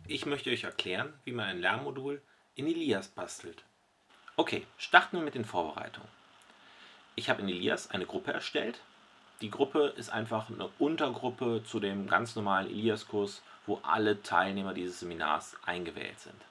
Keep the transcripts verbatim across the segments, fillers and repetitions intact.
Ich möchte euch erklären, wie man ein Lernmodul in Elias bastelt. Okay, starten wir mit den Vorbereitungen. Ich habe in Elias eine Gruppe erstellt. Die Gruppe ist einfach eine Untergruppe zu dem ganz normalen Elias-Kurs, wo alle Teilnehmer dieses Seminars eingewählt sind.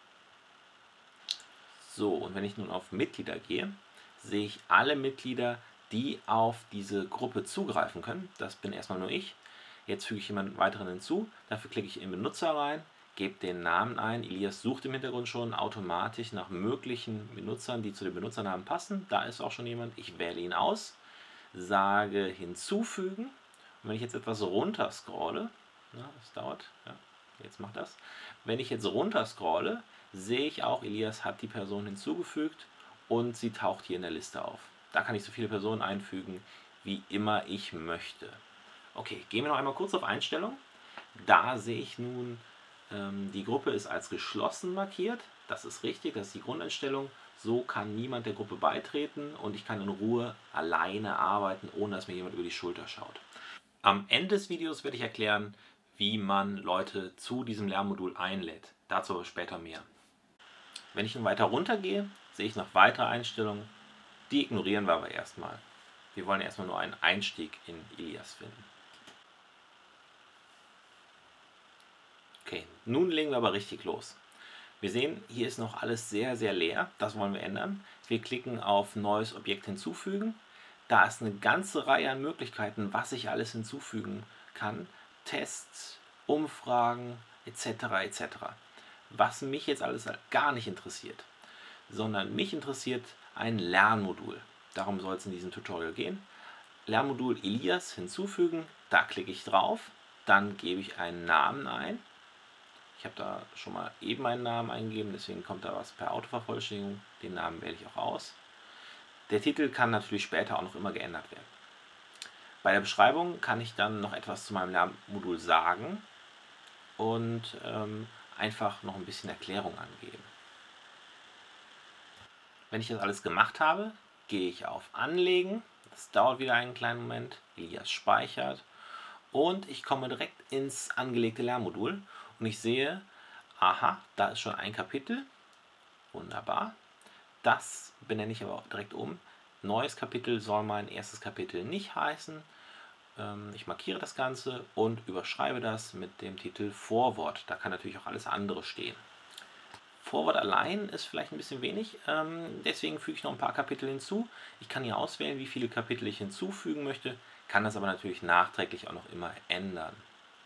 So, und wenn ich nun auf Mitglieder gehe, sehe ich alle Mitglieder, die auf diese Gruppe zugreifen können. Das bin erstmal nur ich. Jetzt füge ich jemanden weiteren hinzu. Dafür klicke ich in Benutzer rein, gebe den Namen ein. Elias sucht im Hintergrund schon automatisch nach möglichen Benutzern, die zu den Benutzernamen passen. Da ist auch schon jemand. Ich wähle ihn aus, sage hinzufügen. Und wenn ich jetzt etwas runter scrolle, na, das dauert, ja, jetzt macht das. Wenn ich jetzt runter scrolle, sehe ich auch, Elias hat die Person hinzugefügt und sie taucht hier in der Liste auf. Da kann ich so viele Personen einfügen, wie immer ich möchte. Okay, gehen wir noch einmal kurz auf Einstellungen. Da sehe ich nun, ähm, die Gruppe ist als geschlossen markiert. Das ist richtig, das ist die Grundeinstellung. So kann niemand der Gruppe beitreten und ich kann in Ruhe alleine arbeiten, ohne dass mir jemand über die Schulter schaut. Am Ende des Videos werde ich erklären, wie man Leute zu diesem Lernmodul einlädt. Dazu aber später mehr. Wenn ich nun weiter runter gehe, sehe ich noch weitere Einstellungen. Die ignorieren wir aber erstmal. Wir wollen erstmal nur einen Einstieg in Elias finden. Okay, nun legen wir aber richtig los. Wir sehen, hier ist noch alles sehr, sehr leer. Das wollen wir ändern. Wir klicken auf Neues Objekt hinzufügen. Da ist eine ganze Reihe an Möglichkeiten, was ich alles hinzufügen kann. Tests, Umfragen et cetera et cetera. Was mich jetzt alles gar nicht interessiert, sondern mich interessiert ein Lernmodul. Darum soll es in diesem Tutorial gehen. Lernmodul Elias hinzufügen, da klicke ich drauf, dann gebe ich einen Namen ein. Ich habe da schon mal eben einen Namen eingegeben, deswegen kommt da was per Autovervollständigung. Den Namen wähle ich auch aus. Der Titel kann natürlich später auch noch immer geändert werden. Bei der Beschreibung kann ich dann noch etwas zu meinem Lernmodul sagen und ähm, einfach noch ein bisschen Erklärung angeben. Wenn ich das alles gemacht habe, gehe ich auf Anlegen. Das dauert wieder einen kleinen Moment. Elias speichert. Und ich komme direkt ins angelegte Lernmodul. Und ich sehe, aha, da ist schon ein Kapitel. Wunderbar. Das benenne ich aber auch direkt um. Neues Kapitel soll mein erstes Kapitel nicht heißen. Ich markiere das Ganze und überschreibe das mit dem Titel Vorwort. Da kann natürlich auch alles andere stehen. Vorwort allein ist vielleicht ein bisschen wenig, deswegen füge ich noch ein paar Kapitel hinzu. Ich kann hier auswählen, wie viele Kapitel ich hinzufügen möchte, kann das aber natürlich nachträglich auch noch immer ändern.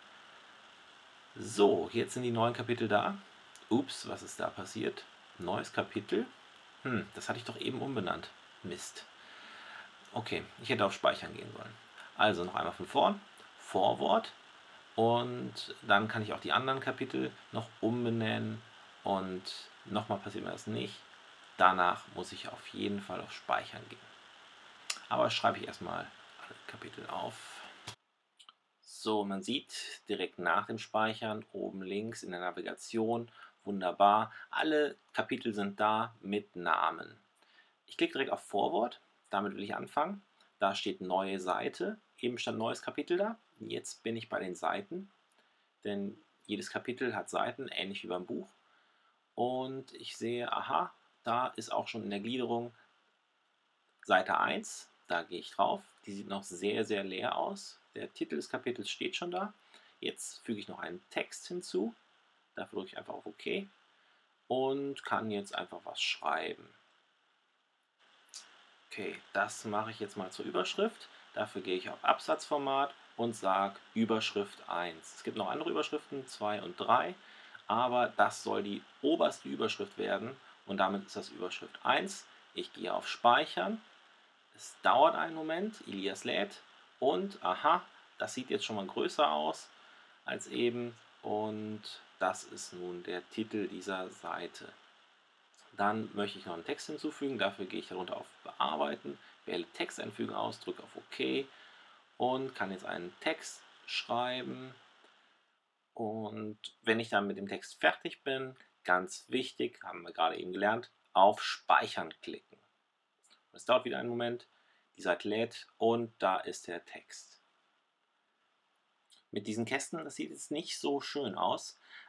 So, jetzt sind die neuen Kapitel da. Ups, was ist da passiert? Neues Kapitel. Hm, das hatte ich doch eben umbenannt. Mist. Okay, ich hätte auf Speichern gehen sollen. Also noch einmal von vorn, Vorwort, und dann kann ich auch die anderen Kapitel noch umbenennen und nochmal passiert mir das nicht. Danach muss ich auf jeden Fall auf Speichern gehen. Aber schreibe ich erstmal alle Kapitel auf. So, man sieht direkt nach dem Speichern oben links in der Navigation, wunderbar, alle Kapitel sind da mit Namen. Ich klicke direkt auf Vorwort, damit will ich anfangen. Da steht neue Seite, eben stand neues Kapitel da. Jetzt bin ich bei den Seiten, denn jedes Kapitel hat Seiten, ähnlich wie beim Buch. Und ich sehe, aha, da ist auch schon in der Gliederung Seite eins, da gehe ich drauf. Die sieht noch sehr, sehr leer aus. Der Titel des Kapitels steht schon da. Jetzt füge ich noch einen Text hinzu. Dafür drücke ich einfach auf OK und kann jetzt einfach was schreiben. Okay, das mache ich jetzt mal zur Überschrift. Dafür gehe ich auf Absatzformat und sage Überschrift eins. Es gibt noch andere Überschriften, zwei und drei, aber das soll die oberste Überschrift werden und damit ist das Überschrift eins. Ich gehe auf Speichern. Es dauert einen Moment, Elias lädt und aha, das sieht jetzt schon mal größer aus als eben und das ist nun der Titel dieser Seite. Dann möchte ich noch einen Text hinzufügen, dafür gehe ich darunter auf Bearbeiten, wähle Text einfügen aus, drücke auf OK und kann jetzt einen Text schreiben. Und wenn ich dann mit dem Text fertig bin, ganz wichtig, haben wir gerade eben gelernt, auf Speichern klicken. Es dauert wieder einen Moment, die Seite lädt und da ist der Text. Mit diesen Kästen, das sieht jetzt nicht so schön aus,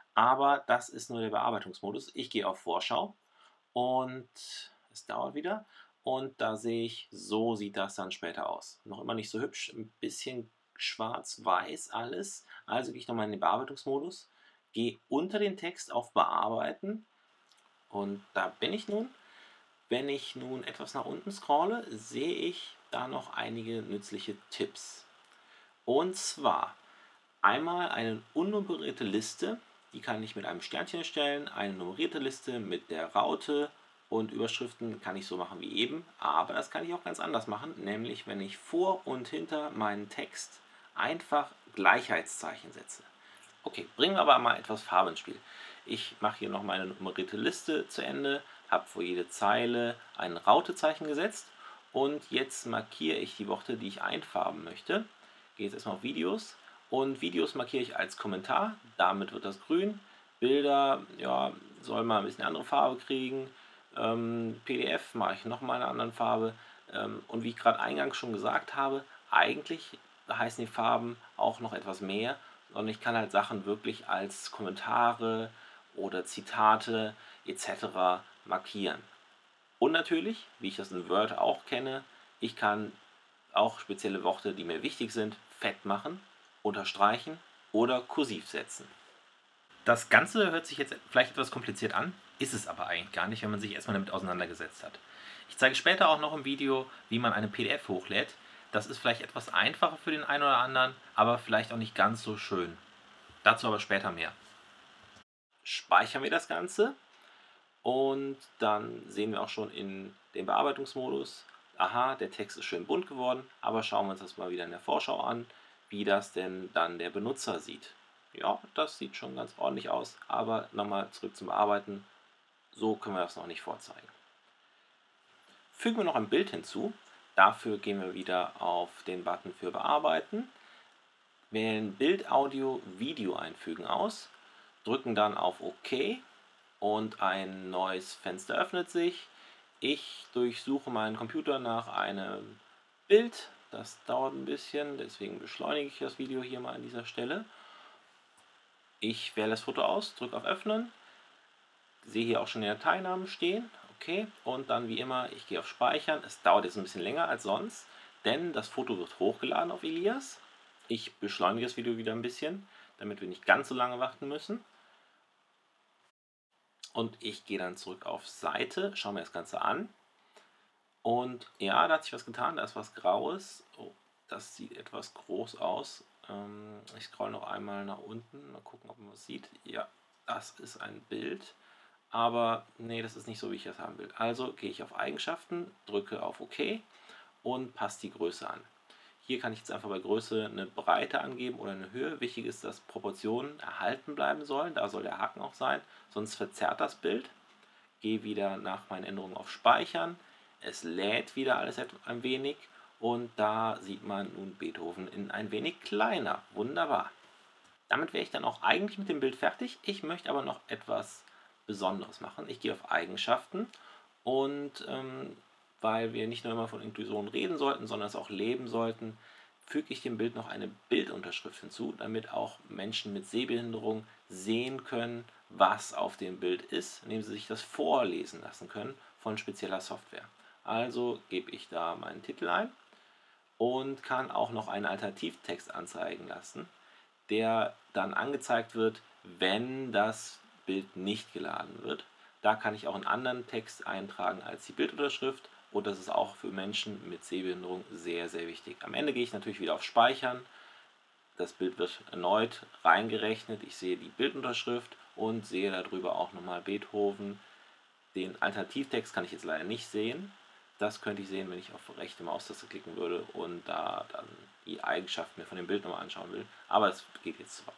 Aber das ist nur der Bearbeitungsmodus. Ich gehe auf Vorschau und es dauert wieder. Und da sehe ich, so sieht das dann später aus. Noch immer nicht so hübsch, ein bisschen schwarz-weiß alles. Also gehe ich nochmal in den Bearbeitungsmodus, gehe unter den Text auf Bearbeiten und da bin ich nun. Wenn ich nun etwas nach unten scrolle, sehe ich da noch einige nützliche Tipps. Und zwar einmal eine unnummerierte Liste, die kann ich mit einem Sternchen erstellen, eine nummerierte Liste mit der Raute und Überschriften kann ich so machen wie eben, aber das kann ich auch ganz anders machen, nämlich wenn ich vor und hinter meinen Text einfach Gleichheitszeichen setze. Okay, bringen wir aber mal etwas Farbe ins Spiel. Ich mache hier noch meine nummerierte Liste zu Ende, habe vor jede Zeile ein Rautezeichen gesetzt und jetzt markiere ich die Worte, die ich einfarben möchte. Gehe jetzt erstmal auf Videos und Videos markiere ich als Kommentar, damit wird das grün. Bilder, ja, soll mal ein bisschen andere Farbe kriegen. Ähm, P D F mache ich nochmal eine andere Farbe. Ähm, und wie ich gerade eingangs schon gesagt habe, eigentlich heißen die Farben auch noch etwas mehr, sondern ich kann halt Sachen wirklich als Kommentare oder Zitate et cetera markieren. Und natürlich, wie ich das in Word auch kenne, ich kann auch spezielle Worte, die mir wichtig sind, fett machen, unterstreichen oder kursiv setzen. Das Ganze hört sich jetzt vielleicht etwas kompliziert an, ist es aber eigentlich gar nicht, wenn man sich erstmal damit auseinandergesetzt hat. Ich zeige später auch noch im Video, wie man eine P D F hochlädt. Das ist vielleicht etwas einfacher für den einen oder anderen, aber vielleicht auch nicht ganz so schön. Dazu aber später mehr. Speichern wir das Ganze und dann sehen wir auch schon in dem Bearbeitungsmodus, aha, der Text ist schön bunt geworden, aber schauen wir uns das mal wieder in der Vorschau an, wie das denn dann der Benutzer sieht. Ja, das sieht schon ganz ordentlich aus, aber nochmal zurück zum Bearbeiten, so können wir das noch nicht vorzeigen. Fügen wir noch ein Bild hinzu, dafür gehen wir wieder auf den Button für Bearbeiten, wählen Bild, Audio, Video einfügen aus, drücken dann auf OK und ein neues Fenster öffnet sich. Ich durchsuche meinen Computer nach einem Bild. Das dauert ein bisschen, deswegen beschleunige ich das Video hier mal an dieser Stelle. Ich wähle das Foto aus, drücke auf Öffnen, sehe hier auch schon den Dateinamen stehen. Okay, und dann wie immer, ich gehe auf Speichern. Es dauert jetzt ein bisschen länger als sonst, denn das Foto wird hochgeladen auf Elias. Ich beschleunige das Video wieder ein bisschen, damit wir nicht ganz so lange warten müssen. Und ich gehe dann zurück auf Seite, schaue mir das Ganze an. Und ja, da hat sich was getan, da ist was Graues. Oh, das sieht etwas groß aus. Ähm, ich scroll noch einmal nach unten, mal gucken, ob man was sieht. Ja, das ist ein Bild. Aber nee, das ist nicht so, wie ich das haben will. Also gehe ich auf Eigenschaften, drücke auf OK und passe die Größe an. Hier kann ich jetzt einfach bei Größe eine Breite angeben oder eine Höhe. Wichtig ist, dass Proportionen erhalten bleiben sollen. Da soll der Haken auch sein, sonst verzerrt das Bild. Gehe wieder nach meinen Änderungen auf Speichern. Es lädt wieder alles ein wenig und da sieht man nun Beethoven in ein wenig kleiner. Wunderbar. Damit wäre ich dann auch eigentlich mit dem Bild fertig. Ich möchte aber noch etwas Besonderes machen. Ich gehe auf Eigenschaften und ähm, weil wir nicht nur immer von Inklusion reden sollten, sondern es auch leben sollten, füge ich dem Bild noch eine Bildunterschrift hinzu, damit auch Menschen mit Sehbehinderung sehen können, was auf dem Bild ist, indem sie sich das vorlesen lassen können von spezieller Software. Also gebe ich da meinen Titel ein und kann auch noch einen Alternativtext anzeigen lassen, der dann angezeigt wird, wenn das Bild nicht geladen wird. Da kann ich auch einen anderen Text eintragen als die Bildunterschrift und das ist auch für Menschen mit Sehbehinderung sehr, sehr wichtig. Am Ende gehe ich natürlich wieder auf Speichern. Das Bild wird erneut reingerechnet. Ich sehe die Bildunterschrift und sehe darüber auch nochmal Beethoven. Den Alternativtext kann ich jetzt leider nicht sehen. Das könnte ich sehen, wenn ich auf rechte Maustaste klicken würde und da dann die Eigenschaften mir von dem Bild nochmal anschauen will. Aber es geht jetzt zu weit.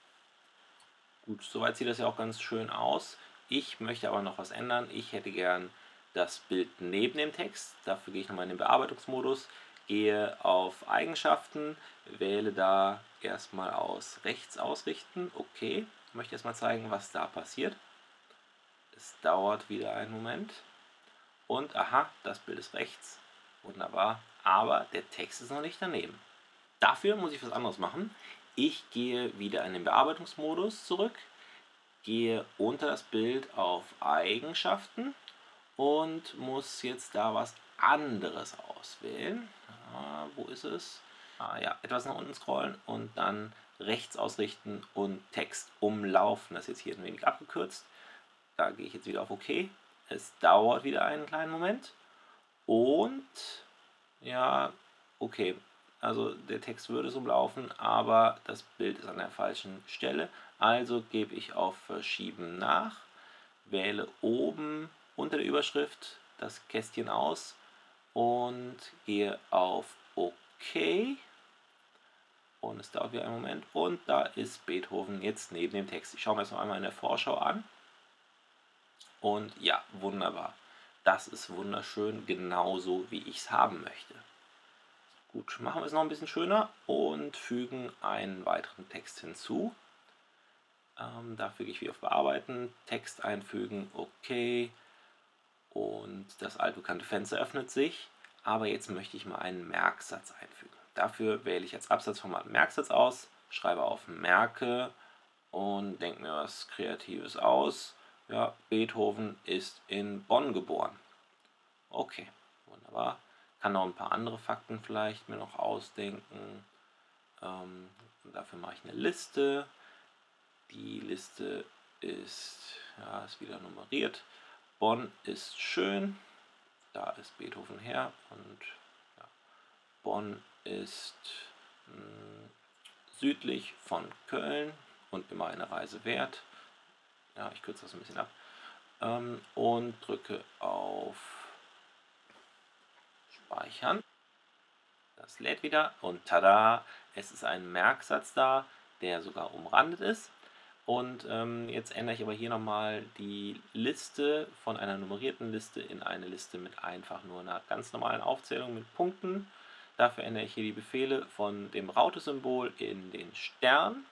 Gut, soweit sieht das ja auch ganz schön aus. Ich möchte aber noch was ändern. Ich hätte gern das Bild neben dem Text. Dafür gehe ich nochmal in den Bearbeitungsmodus, gehe auf Eigenschaften, wähle da erstmal aus rechts ausrichten. Okay, ich möchte erstmal zeigen, was da passiert. Es dauert wieder einen Moment. Und aha, das Bild ist rechts. Wunderbar. Aber der Text ist noch nicht daneben. Dafür muss ich was anderes machen. Ich gehe wieder in den Bearbeitungsmodus zurück, gehe unter das Bild auf Eigenschaften und muss jetzt da was anderes auswählen. Ah, wo ist es? Ah, ja, etwas nach unten scrollen und dann rechts ausrichten und Text umlaufen. Das ist jetzt hier ein wenig abgekürzt. Da gehe ich jetzt wieder auf OK. Es dauert wieder einen kleinen Moment. Und ja, okay. Also der Text würde es umlaufen, aber das Bild ist an der falschen Stelle. Also gebe ich auf Verschieben nach, wähle oben unter der Überschrift das Kästchen aus und gehe auf OK. Und es dauert wieder einen Moment. Und da ist Beethoven jetzt neben dem Text. Ich schaue mir das noch einmal in der Vorschau an. Und ja, wunderbar. Das ist wunderschön, genauso wie ich es haben möchte. Gut, machen wir es noch ein bisschen schöner und fügen einen weiteren Text hinzu. Ähm, da füge ich wieder auf Bearbeiten, Text einfügen, OK. Und das altbekannte Fenster öffnet sich. Aber jetzt möchte ich mal einen Merksatz einfügen. Dafür wähle ich als Absatzformat Merksatz aus, schreibe auf Merke und denke mir was Kreatives aus. Ja, Beethoven ist in Bonn geboren. Okay, wunderbar. Kann noch ein paar andere Fakten vielleicht mir noch ausdenken. Ähm, dafür mache ich eine Liste. Die Liste ist, ja, ist wieder nummeriert. Bonn ist schön. Da ist Beethoven her. Und ja, Bonn ist mh, südlich von Köln und immer eine Reise wert. Ja, ich kürze das ein bisschen ab. Ähm, und drücke auf Speichern. Das lädt wieder und tada, es ist ein Merksatz da, der sogar umrandet ist. Und ähm, jetzt ändere ich aber hier nochmal die Liste von einer nummerierten Liste in eine Liste mit einfach nur einer ganz normalen Aufzählung mit Punkten. Dafür ändere ich hier die Befehle von dem Raute-Symbol in den Stern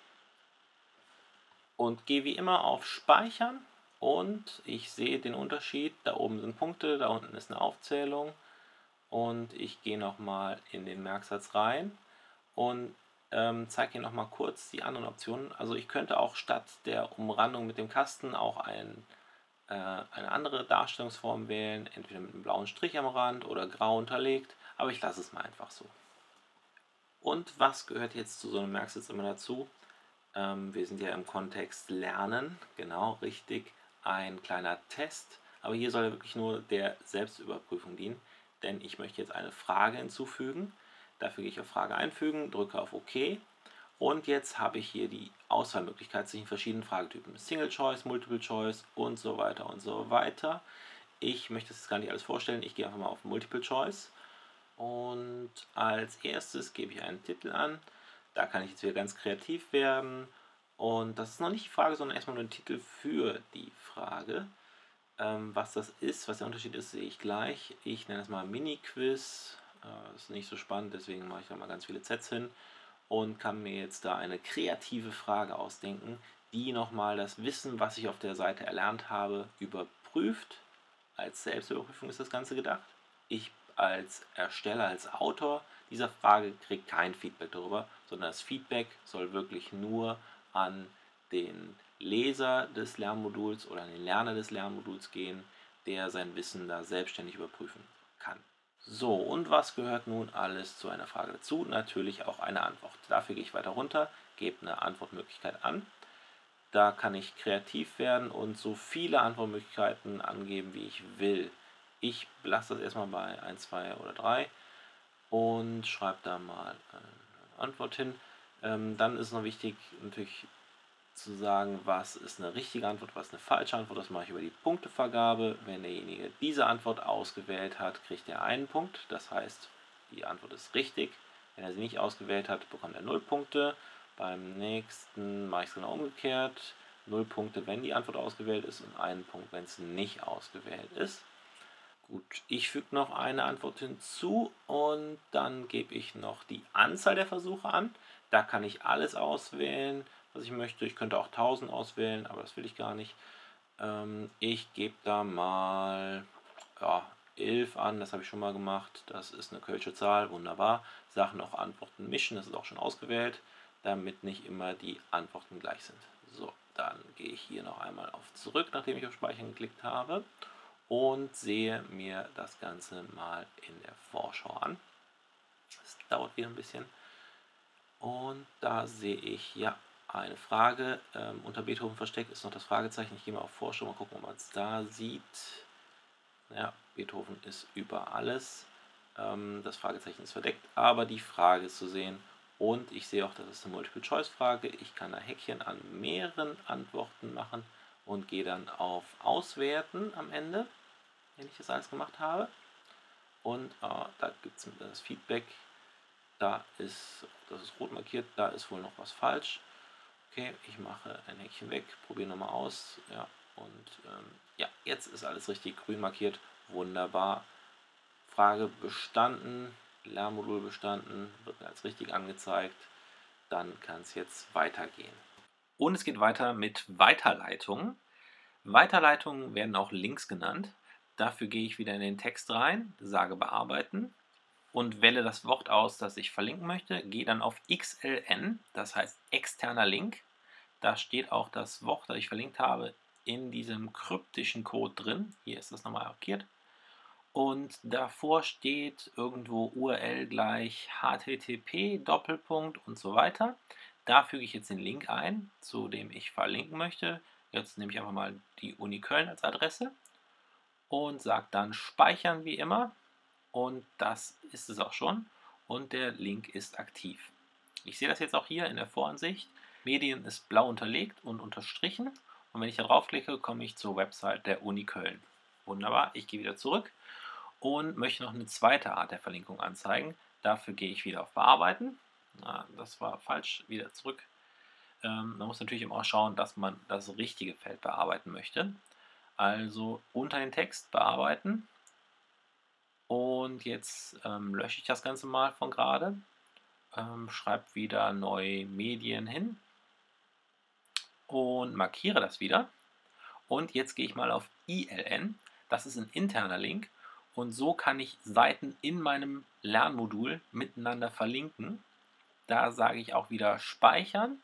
und gehe wie immer auf Speichern und ich sehe den Unterschied. Da oben sind Punkte, da unten ist eine Aufzählung. Und ich gehe nochmal in den Merksatz rein und ähm, zeige hier nochmal kurz die anderen Optionen. Also ich könnte auch statt der Umrandung mit dem Kasten auch ein, äh, eine andere Darstellungsform wählen, entweder mit einem blauen Strich am Rand oder grau unterlegt, aber ich lasse es mal einfach so. Und was gehört jetzt zu so einem Merksatz immer dazu? Ähm, wir sind ja im Kontext Lernen, genau, richtig, ein kleiner Test, aber hier soll er wirklich nur der Selbstüberprüfung dienen, denn ich möchte jetzt eine Frage hinzufügen. Dafür gehe ich auf Frage einfügen, drücke auf OK und jetzt habe ich hier die Auswahlmöglichkeit zwischen verschiedenen Fragetypen. Single Choice, Multiple Choice und so weiter und so weiter. Ich möchte das jetzt gar nicht alles vorstellen, ich gehe einfach mal auf Multiple Choice und als erstes gebe ich einen Titel an. Da kann ich jetzt wieder ganz kreativ werden. Und das ist noch nicht die Frage, sondern erstmal nur ein Titel für die Frage. Ähm, was das ist, was der Unterschied ist, sehe ich gleich. Ich nenne es mal Mini-Quiz. Äh, das ist nicht so spannend, deswegen mache ich da mal ganz viele Zs hin und kann mir jetzt da eine kreative Frage ausdenken, die nochmal das Wissen, was ich auf der Seite erlernt habe, überprüft. Als Selbstüberprüfung ist das Ganze gedacht. Ich als Ersteller, als Autor dieser Frage kriege kein Feedback darüber, sondern das Feedback soll wirklich nur an den Leser des Lernmoduls oder an den Lerner des Lernmoduls gehen, der sein Wissen da selbstständig überprüfen kann. So, und was gehört nun alles zu einer Frage dazu? Natürlich auch eine Antwort. Dafür gehe ich weiter runter, gebe eine Antwortmöglichkeit an. Da kann ich kreativ werden und so viele Antwortmöglichkeiten angeben, wie ich will. Ich lasse das erstmal bei eins, zwei oder drei und schreibe da mal eine Antwort hin. Ähm, dann ist noch wichtig natürlich zu sagen, was ist eine richtige Antwort, was ist eine falsche Antwort. Das mache ich über die Punktevergabe. Wenn derjenige diese Antwort ausgewählt hat, kriegt er einen Punkt. Das heißt, die Antwort ist richtig. Wenn er sie nicht ausgewählt hat, bekommt er null Punkte. Beim nächsten mache ich es genau umgekehrt. null Punkte, wenn die Antwort ausgewählt ist und einen Punkt, wenn es nicht ausgewählt ist. Gut, ich füge noch eine Antwort hinzu und dann gebe ich noch die Anzahl der Versuche an. Da kann ich alles auswählen, was ich möchte. Ich könnte auch tausend auswählen, aber das will ich gar nicht. Ähm, ich gebe da mal ja, elf an, das habe ich schon mal gemacht. Das ist eine kölsche Zahl, wunderbar. Sachen auch Antworten mischen, das ist auch schon ausgewählt, damit nicht immer die Antworten gleich sind. So, dann gehe ich hier noch einmal auf Zurück, nachdem ich auf Speichern geklickt habe und sehe mir das Ganze mal in der Vorschau an. Das dauert wieder ein bisschen. Und da sehe ich ja eine Frage. Ähm, unter Beethoven versteckt ist noch das Fragezeichen. Ich gehe mal auf Vorschau, mal gucken, ob man es da sieht. Ja, Beethoven ist über alles. Ähm, das Fragezeichen ist verdeckt, aber die Frage ist zu sehen. Und ich sehe auch, das ist eine Multiple-Choice-Frage. Ich kann ein Häkchen an mehreren Antworten machen und gehe dann auf Auswerten am Ende, wenn ich das alles gemacht habe. Und äh, da gibt es das Feedback. Da ist, das ist rot markiert, da ist wohl noch was falsch. Okay, ich mache ein Häkchen weg, probiere nochmal aus. Ja, und ähm, ja, jetzt ist alles richtig grün markiert. Wunderbar. Frage bestanden, Lernmodul bestanden, wird mir als richtig angezeigt. Dann kann es jetzt weitergehen. Und es geht weiter mit Weiterleitungen. Weiterleitungen werden auch Links genannt. Dafür gehe ich wieder in den Text rein, sage Bearbeiten und wähle das Wort aus, das ich verlinken möchte. Gehe dann auf X L N, das heißt externer Link. Da steht auch das Wort, das ich verlinkt habe, in diesem kryptischen Code drin. Hier ist das nochmal markiert. Und davor steht irgendwo U R L gleich H T T P Doppelpunkt und so weiter. Da füge ich jetzt den Link ein, zu dem ich verlinken möchte. Jetzt nehme ich einfach mal die Uni Köln als Adresse und sage dann Speichern wie immer. Und das ist es auch schon. Und der Link ist aktiv. Ich sehe das jetzt auch hier in der Voransicht. Medien ist blau unterlegt und unterstrichen. Und wenn ich da draufklicke, komme ich zur Website der Uni Köln. Wunderbar, ich gehe wieder zurück und möchte noch eine zweite Art der Verlinkung anzeigen. Dafür gehe ich wieder auf Bearbeiten. Na, das war falsch, wieder zurück. Ähm, man muss natürlich immer auch schauen, dass man das richtige Feld bearbeiten möchte. Also unter den Text bearbeiten. Und jetzt ähm, lösche ich das Ganze mal von gerade. Ähm, schreibe wieder neu Medien hin und markiere das wieder. Und jetzt gehe ich mal auf I L N. Das ist ein interner Link. Und so kann ich Seiten in meinem Lernmodul miteinander verlinken. Da sage ich auch wieder Speichern.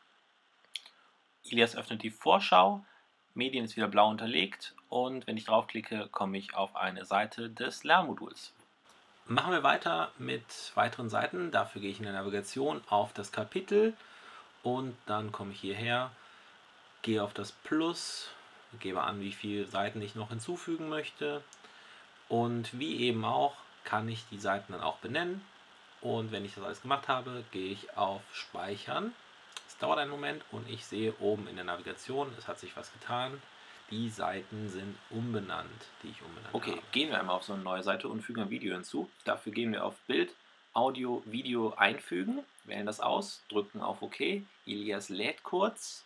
Ilias öffnet die Vorschau. Medien ist wieder blau unterlegt. Und wenn ich draufklicke, komme ich auf eine Seite des Lernmoduls. Machen wir weiter mit weiteren Seiten. Dafür gehe ich in der Navigation auf das Kapitel. Und dann komme ich hierher, gehe auf das Plus, gebe an, wie viele Seiten ich noch hinzufügen möchte. Und wie eben auch, kann ich die Seiten dann auch benennen. Und wenn ich das alles gemacht habe, gehe ich auf Speichern. Es dauert einen Moment und ich sehe oben in der Navigation, es hat sich was getan. Die Seiten sind umbenannt, die ich umbenannt okay, habe. Okay, gehen wir einmal auf so eine neue Seite und fügen ein Video hinzu. Dafür gehen wir auf Bild, Audio, Video einfügen, wählen das aus, drücken auf OK. Ilias lädt kurz.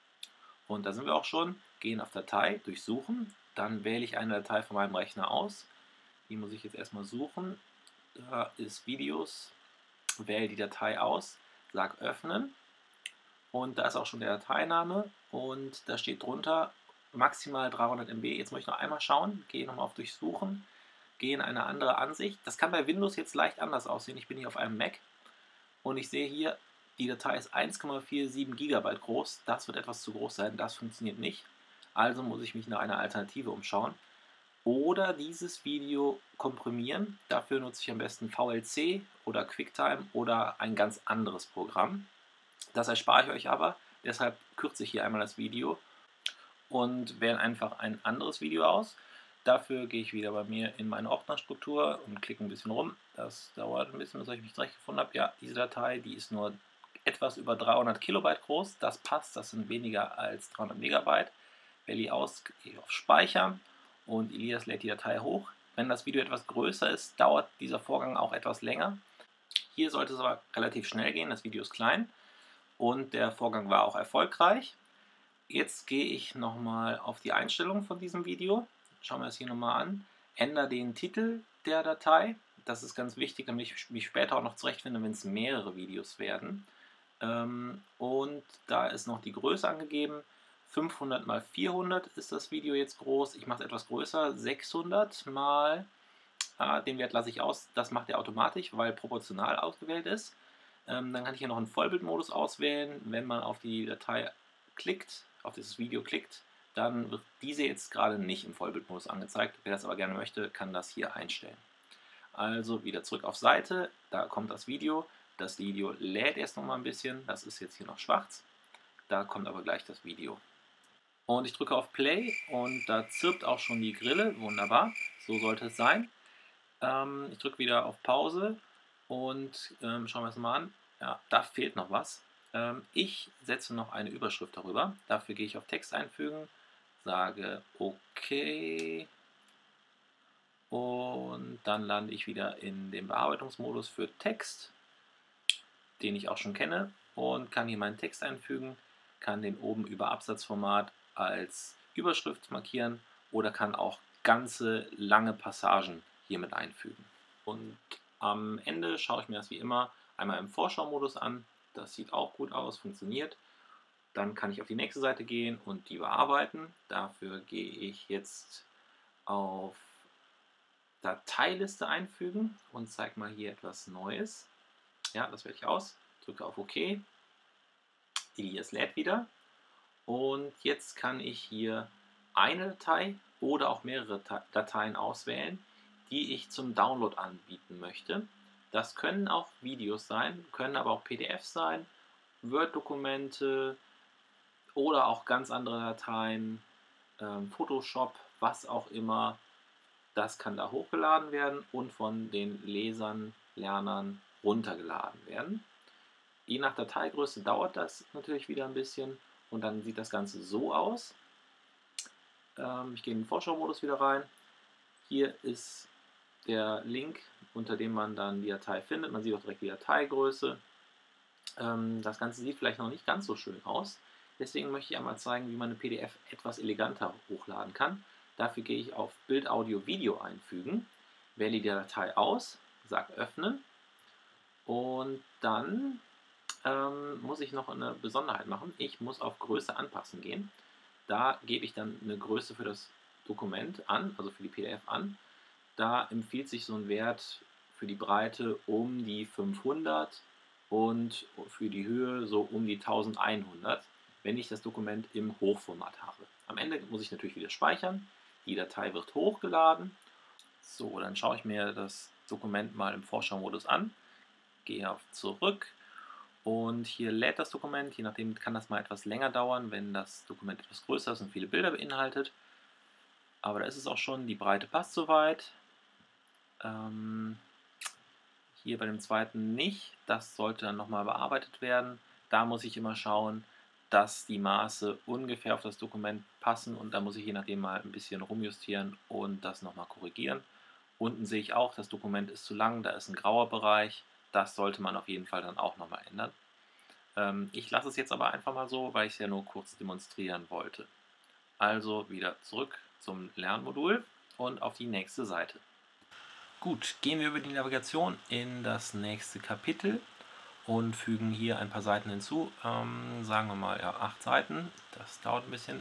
Und da sind wir auch schon. Gehen auf Datei, durchsuchen. Dann wähle ich eine Datei von meinem Rechner aus. Die muss ich jetzt erstmal suchen. Da ist Videos. Wähle die Datei aus, sage Öffnen. Und da ist auch schon der Dateiname. Und da steht drunter maximal dreihundert Megabyte. Jetzt muss ich noch einmal schauen. Gehe nochmal auf Durchsuchen. Gehe in eine andere Ansicht. Das kann bei Windows jetzt leicht anders aussehen. Ich bin hier auf einem Mac. Und ich sehe hier, die Datei ist eins Komma siebenundvierzig Gigabyte groß. Das wird etwas zu groß sein. Das funktioniert nicht. Also muss ich mich nach einer Alternative umschauen. Oder dieses Video komprimieren. Dafür nutze ich am besten V L C oder QuickTime oder ein ganz anderes Programm. Das erspare ich euch aber. Deshalb kürze ich hier einmal das Video und wähle einfach ein anderes Video aus. Dafür gehe ich wieder bei mir in meine Ordnerstruktur und klicke ein bisschen rum. Das dauert ein bisschen, bis ich mich zurechtgefunden habe. Ja, diese Datei, die ist nur etwas über dreihundert Kilobyte groß. Das passt, das sind weniger als dreihundert Megabyte. Wähle die aus, gehe auf Speichern und Ilias lädt die Datei hoch. Wenn das Video etwas größer ist, dauert dieser Vorgang auch etwas länger. Hier sollte es aber relativ schnell gehen, das Video ist klein und der Vorgang war auch erfolgreich. Jetzt gehe ich nochmal auf die Einstellungen von diesem Video. Schauen wir das hier nochmal an. Ändere den Titel der Datei. Das ist ganz wichtig, damit ich mich später auch noch zurechtfinde, wenn es mehrere Videos werden. Und da ist noch die Größe angegeben. fünfhundert mal vierhundert ist das Video jetzt groß. Ich mache es etwas größer. sechshundert mal, ah, den Wert lasse ich aus. Das macht er automatisch, weil proportional ausgewählt ist. Ähm, dann kann ich hier noch einen Vollbildmodus auswählen. Wenn man auf die Datei klickt, auf dieses Video klickt, dann wird diese jetzt gerade nicht im Vollbildmodus angezeigt. Wer das aber gerne möchte, kann das hier einstellen. Also wieder zurück auf Seite, da kommt das Video. Das Video lädt erst noch mal ein bisschen, das ist jetzt hier noch schwarz. Da kommt aber gleich das Video. Und ich drücke auf Play und da zirpt auch schon die Grille, wunderbar, so sollte es sein. Ähm, ich drücke wieder auf Pause und ähm, schauen wir es mal an. Ja, da fehlt noch was. Ähm, ich setze noch eine Überschrift darüber. Dafür gehe ich auf Text einfügen, sage OK und dann lande ich wieder in dem Bearbeitungsmodus für Text, den ich auch schon kenne, und kann hier meinen Text einfügen, kann den oben über Absatzformat als Überschrift markieren oder kann auch ganze lange Passagen hiermit einfügen. Und am Ende schaue ich mir das wie immer einmal im Vorschau-Modus an. Das sieht auch gut aus, funktioniert. Dann kann ich auf die nächste Seite gehen und die bearbeiten. Dafür gehe ich jetzt auf Dateiliste einfügen und zeige mal hier etwas Neues. Ja, das wähle ich aus, drücke auf OK. Es lädt wieder. Und jetzt kann ich hier eine Datei oder auch mehrere Dateien auswählen, die ich zum Download anbieten möchte. Das können auch Videos sein, können aber auch P D Fs sein, Word-Dokumente oder auch ganz andere Dateien, ähm, Photoshop, was auch immer. Das kann da hochgeladen werden und von den Lesern, Lernern runtergeladen werden. Je nach Dateigröße dauert das natürlich wieder ein bisschen und dann sieht das Ganze so aus. Ähm, ich gehe in den Vorschau-Modus wieder rein. Hier ist der Link, unter dem man dann die Datei findet. Man sieht auch direkt die Dateigröße. Ähm, das Ganze sieht vielleicht noch nicht ganz so schön aus. Deswegen möchte ich einmal zeigen, wie man eine P D F etwas eleganter hochladen kann. Dafür gehe ich auf Bild, Audio, Video einfügen, wähle die Datei aus, sage Öffnen und dann ähm, muss ich noch eine Besonderheit machen. Ich muss auf Größe anpassen gehen. Da gebe ich dann eine Größe für das Dokument an, also für die P D F an. Da empfiehlt sich so ein Wert für die Breite um die fünfhundert und für die Höhe so um die eintausendeinhundert, wenn ich das Dokument im Hochformat habe. Am Ende muss ich natürlich wieder speichern. Die Datei wird hochgeladen. So, dann schaue ich mir das Dokument mal im Vorschau-Modus an. Gehe auf Zurück. Und hier lädt das Dokument, je nachdem kann das mal etwas länger dauern, wenn das Dokument etwas größer ist und viele Bilder beinhaltet. Aber da ist es auch schon, die Breite passt soweit. Ähm, hier bei dem zweiten nicht, das sollte dann nochmal bearbeitet werden. Da muss ich immer schauen, dass die Maße ungefähr auf das Dokument passen und da muss ich je nachdem mal ein bisschen rumjustieren und das nochmal korrigieren. Unten sehe ich auch, das Dokument ist zu lang, da ist ein grauer Bereich. Das sollte man auf jeden Fall dann auch nochmal ändern. Ähm, ich lasse es jetzt aber einfach mal so, weil ich es ja nur kurz demonstrieren wollte. Also wieder zurück zum Lernmodul und auf die nächste Seite. Gut, gehen wir über die Navigation in das nächste Kapitel und fügen hier ein paar Seiten hinzu. Ähm, sagen wir mal ja, acht Seiten, das dauert ein bisschen.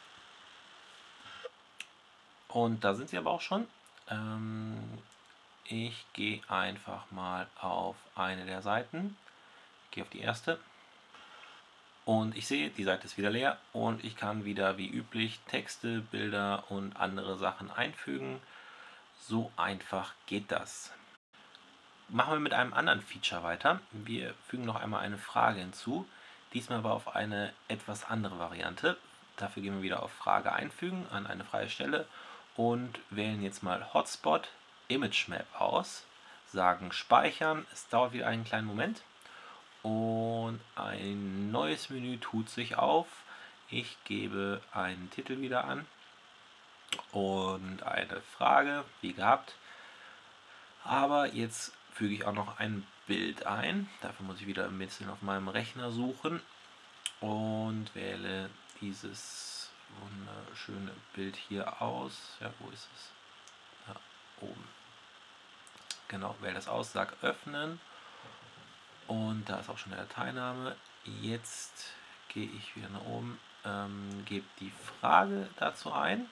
Und da sind sie aber auch schon. Ähm, ich gehe einfach mal auf eine der Seiten, gehe auf die erste und ich sehe, die Seite ist wieder leer und ich kann wieder wie üblich Texte, Bilder und andere Sachen einfügen. So einfach geht das. Machen wir mit einem anderen Feature weiter. Wir fügen noch einmal eine Frage hinzu, diesmal aber auf eine etwas andere Variante. Dafür gehen wir wieder auf Frage einfügen an eine freie Stelle und wählen jetzt mal Hotspot Image Map aus, sagen speichern, es dauert wieder einen kleinen Moment und ein neues Menü tut sich auf. Ich gebe einen Titel wieder an und eine Frage, wie gehabt. Aber jetzt füge ich auch noch ein Bild ein. Dafür muss ich wieder ein bisschen auf meinem Rechner suchen und wähle dieses wunderschöne Bild hier aus. Ja, wo ist es? Da oben. Genau, wähle das aus, sage öffnen und da ist auch schon der Dateiname. Jetzt gehe ich wieder nach oben, ähm, gebe die Frage dazu ein.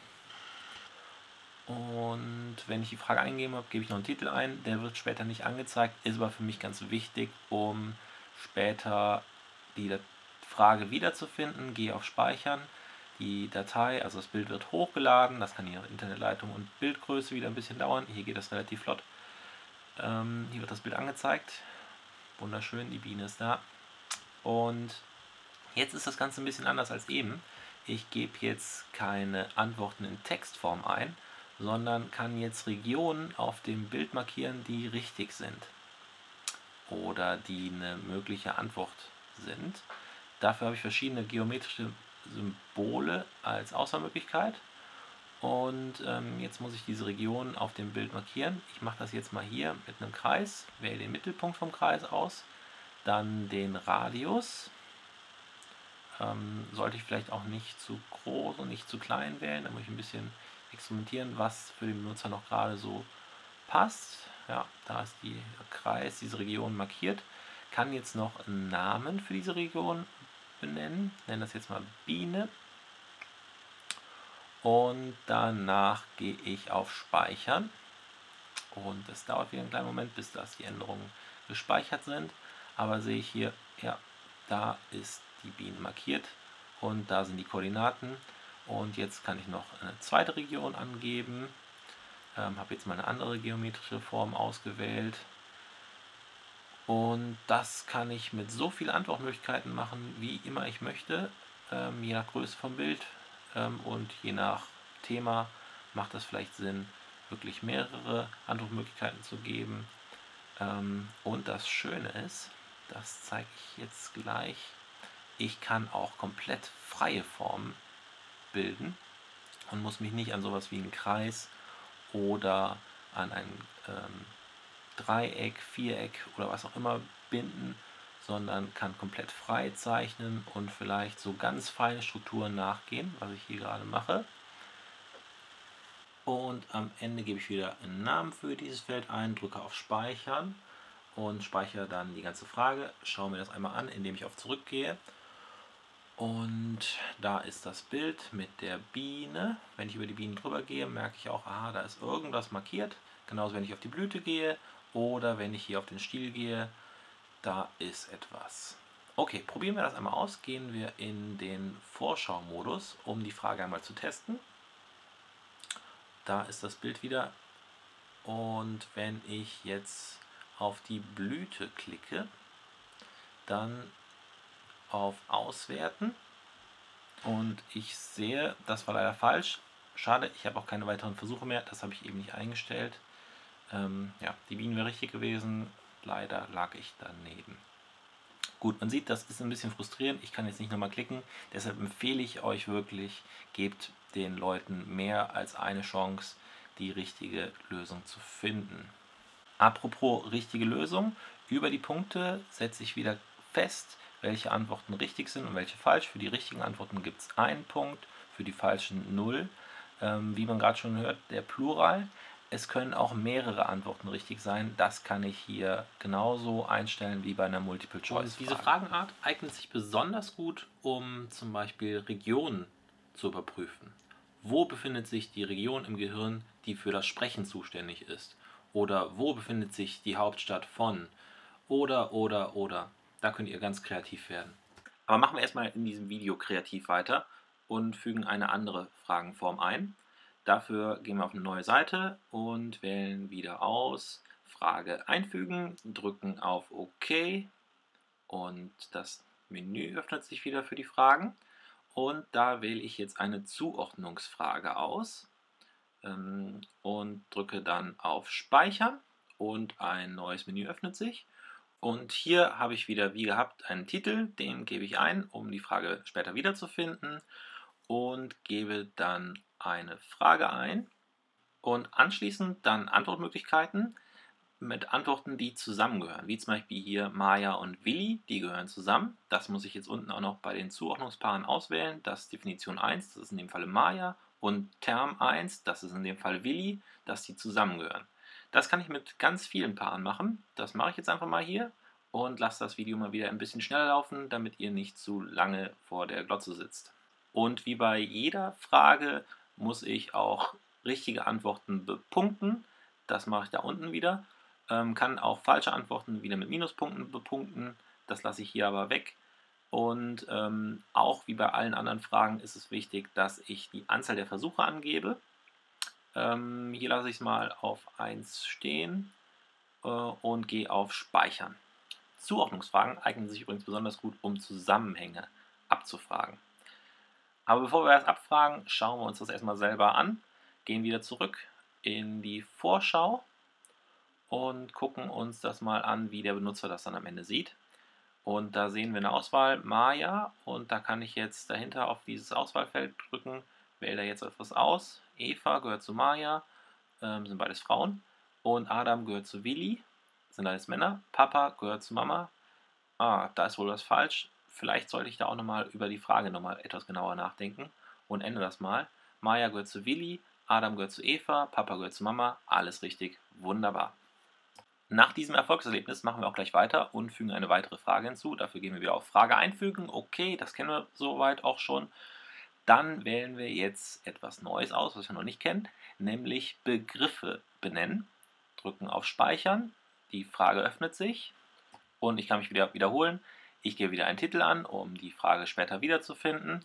Und wenn ich die Frage eingegeben habe, gebe ich noch einen Titel ein. Der wird später nicht angezeigt, ist aber für mich ganz wichtig, um später die Frage wiederzufinden, gehe auf Speichern, die Datei, also das Bild wird hochgeladen, das kann hier Internetleitung und Bildgröße wieder ein bisschen dauern, hier geht das relativ flott. Ähm, hier wird das Bild angezeigt, wunderschön, die Biene ist da. Und jetzt ist das Ganze ein bisschen anders als eben. Ich gebe jetzt keine Antworten in Textform ein, sondern kann jetzt Regionen auf dem Bild markieren, die richtig sind oder die eine mögliche Antwort sind. Dafür habe ich verschiedene geometrische Symbole als Auswahlmöglichkeit. Und ähm, jetzt muss ich diese Region auf dem Bild markieren. Ich mache das jetzt mal hier mit einem Kreis, wähle den Mittelpunkt vom Kreis aus, dann den Radius. Ähm, sollte ich vielleicht auch nicht zu groß und nicht zu klein wählen, da muss ich ein bisschen experimentieren, was für den Benutzer noch gerade so passt. Ja, da ist der Kreis, diese Region markiert. Kann jetzt noch einen Namen für diese Region benennen. Nenne das jetzt mal Biene. Und danach gehe ich auf Speichern. Und es dauert wieder einen kleinen Moment, bis das die Änderungen gespeichert sind. Aber sehe ich hier, ja, da ist die Biene markiert und da sind die Koordinaten. Und jetzt kann ich noch eine zweite Region angeben. Ähm, habe jetzt mal eine andere geometrische Form ausgewählt. Und das kann ich mit so vielen Antwortmöglichkeiten machen, wie immer ich möchte, ähm, je nach Größe vom Bild ähm, und je nach Thema macht es vielleicht Sinn, wirklich mehrere Antwortmöglichkeiten zu geben. Ähm, und das Schöne ist, das zeige ich jetzt gleich, ich kann auch komplett freie Formen bilden und muss mich nicht an sowas wie einen Kreis oder an ein ähm, Dreieck, Viereck oder was auch immer binden, sondern kann komplett frei zeichnen und vielleicht so ganz feine Strukturen nachgehen, was ich hier gerade mache. Und am Ende gebe ich wieder einen Namen für dieses Feld ein, drücke auf Speichern und speichere dann die ganze Frage, schaue mir das einmal an, indem ich auf Zurück gehe. Und da ist das Bild mit der Biene. Wenn ich über die Bienen drüber gehe, merke ich auch, aha, da ist irgendwas markiert. Genauso, wenn ich auf die Blüte gehe oder wenn ich hier auf den Stiel gehe, da ist etwas. Okay, probieren wir das einmal aus. Gehen wir in den Vorschau-Modus, um die Frage einmal zu testen. Da ist das Bild wieder. Und wenn ich jetzt auf die Blüte klicke, dann auf Auswerten und ich sehe, das war leider falsch. Schade, ich habe auch keine weiteren Versuche mehr, das habe ich eben nicht eingestellt. Ähm, ja, die Bienen wäre richtig gewesen, leider lag ich daneben. Gut, man sieht, das ist ein bisschen frustrierend, ich kann jetzt nicht nochmal klicken, deshalb empfehle ich euch wirklich, gebt den Leuten mehr als eine Chance, die richtige Lösung zu finden. Apropos richtige Lösung, über die Punkte setze ich wieder fest, welche Antworten richtig sind und welche falsch. Für die richtigen Antworten gibt es einen Punkt, für die falschen null. Ähm, wie man gerade schon hört, der Plural. Es können auch mehrere Antworten richtig sein. Das kann ich hier genauso einstellen wie bei einer Multiple-Choice-Frage. Diese Fragenart eignet sich besonders gut, um zum Beispiel Regionen zu überprüfen. Wo befindet sich die Region im Gehirn, die für das Sprechen zuständig ist? Oder wo befindet sich die Hauptstadt von? Oder, oder, oder. Da könnt ihr ganz kreativ werden. Aber machen wir erstmal in diesem Video kreativ weiter und fügen eine andere Fragenform ein. Dafür gehen wir auf eine neue Seite und wählen wieder aus, Frage einfügen, drücken auf OK und das Menü öffnet sich wieder für die Fragen. Und da wähle ich jetzt eine Zuordnungsfrage aus ähm, und drücke dann auf Speichern und ein neues Menü öffnet sich. Und hier habe ich wieder wie gehabt einen Titel, den gebe ich ein, um die Frage später wiederzufinden und gebe dann eine Frage ein und anschließend dann Antwortmöglichkeiten mit Antworten, die zusammengehören, wie zum Beispiel hier Maja und Willi, die gehören zusammen. Das muss ich jetzt unten auch noch bei den Zuordnungspaaren auswählen. Das ist Definition eins, das ist in dem Falle Maja, und Term eins, das ist in dem Fall Willi, dass die zusammengehören. Das kann ich mit ganz vielen Paaren machen. Das mache ich jetzt einfach mal hier und lasse das Video mal wieder ein bisschen schneller laufen, damit ihr nicht zu lange vor der Glotze sitzt. Und wie bei jeder Frage muss ich auch richtige Antworten bepunkten. Das mache ich da unten wieder. Ähm, kann auch falsche Antworten wieder mit Minuspunkten bepunkten. Das lasse ich hier aber weg. Und ähm, auch wie bei allen anderen Fragen ist es wichtig, dass ich die Anzahl der Versuche angebe. Ähm, hier lasse ich es mal auf eins stehen äh, und gehe auf Speichern. Zuordnungsfragen eignen sich übrigens besonders gut, um Zusammenhänge abzufragen. Aber bevor wir das abfragen, schauen wir uns das erstmal selber an, gehen wieder zurück in die Vorschau und gucken uns das mal an, wie der Benutzer das dann am Ende sieht. Und da sehen wir eine Auswahl, Maja, und da kann ich jetzt dahinter auf dieses Auswahlfeld drücken, wähle da jetzt etwas aus. Eva gehört zu Maja, ähm, sind beides Frauen. Und Adam gehört zu Willi, sind alles Männer. Papa gehört zu Mama. Ah, da ist wohl was falsch. Vielleicht sollte ich da auch nochmal über die Frage nochmal etwas genauer nachdenken und ändere das mal. Maja gehört zu Willi, Adam gehört zu Eva, Papa gehört zu Mama. Alles richtig, wunderbar. Nach diesem Erfolgserlebnis machen wir auch gleich weiter und fügen eine weitere Frage hinzu. Dafür gehen wir wieder auf Frage einfügen. Okay, das kennen wir soweit auch schon. Dann wählen wir jetzt etwas Neues aus, was wir noch nicht kennen, nämlich Begriffe benennen. Drücken auf Speichern. Die Frage öffnet sich und ich kann mich wieder wiederholen. Ich gebe wieder einen Titel an, um die Frage später wiederzufinden.